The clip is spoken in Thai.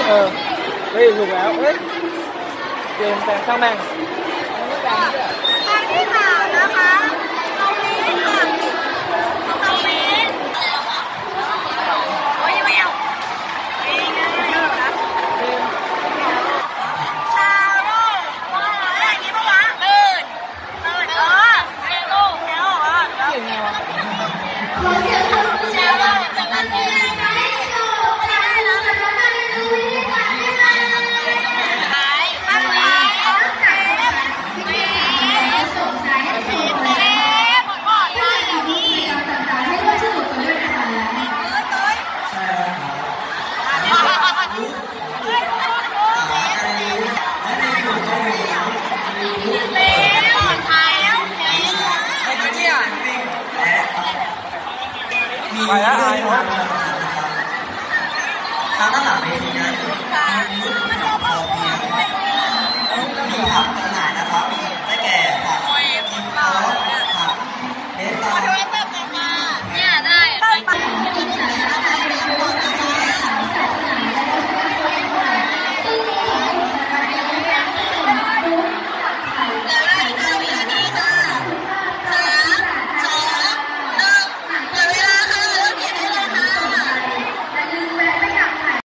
เออเฮ้ยถูกแล้วเฮ้ยเกมแปลงช่างแม่งทางที่สามนะคะเรามีค่ะเรามีโอ้ยไม่เอาชาโร่อะไรอย่างนี้ปะวะเออเชโร่เก่งไงวะขอเสียงปรบมือชาโร่จากการเรียนให้จบได้แล้วนะคะได้ดูวิธีการเรียนไปแล้วอายเขาทางด้านหลังเวทีนะ